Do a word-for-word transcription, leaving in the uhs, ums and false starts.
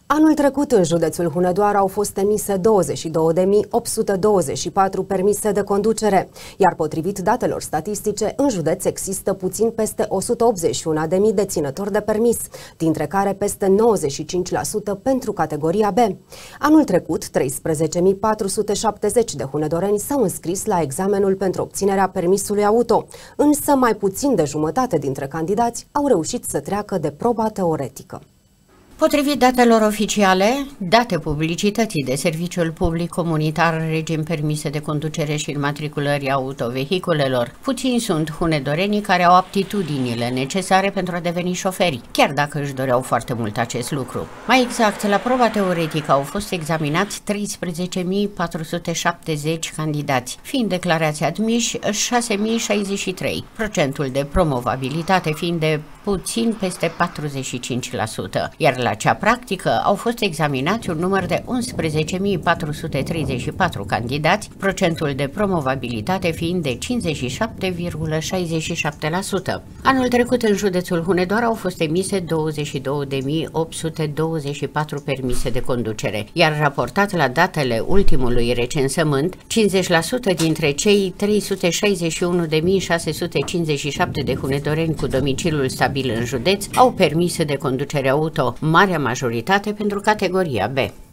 Anul trecut, în județul Hunedoara au fost emise douăzeci și două de mii opt sute douăzeci și patru permise de conducere, iar potrivit datelor statistice, în județ există puțin peste o sută optzeci și unu de mii deținători de permis, dintre care peste nouăzeci și cinci la sută pentru categoria B. Anul trecut, treisprezece mii patru sute șaptezeci de hunedoreni s-au înscris la examenul pentru obținerea permisului auto, însă mai puțin de jumătate dintre candidați au reușit să treacă de proba teoretică. Potrivit datelor oficiale, date publicității de Serviciul Public Comunitar regim permise de conducere și înmatriculării autovehiculelor, puțini sunt hunedorenii care au aptitudinile necesare pentru a deveni șoferi, chiar dacă își doreau foarte mult acest lucru. Mai exact, la proba teoretică au fost examinați treisprezece mii patru sute șaptezeci candidați, fiind declarați admiși șase mii șaizeci și trei, procentul de promovabilitate fiind de puțin peste patruzeci și cinci la sută, iar la cea practică au fost examinați un număr de unsprezece mii patru sute treizeci și patru candidați, procentul de promovabilitate fiind de cincizeci și șapte virgulă șaizeci și șapte la sută. Anul trecut în județul Hunedoara au fost emise douăzeci și două de mii opt sute douăzeci și patru permise de conducere, iar raportat la datele ultimului recensământ, cincizeci la sută dintre cei trei sute șaizeci și unu de mii șase sute cincizeci și șapte de hunedoreni cu domiciliul stabil în județ au permise de conducere auto, marea majoritate pentru categoria B.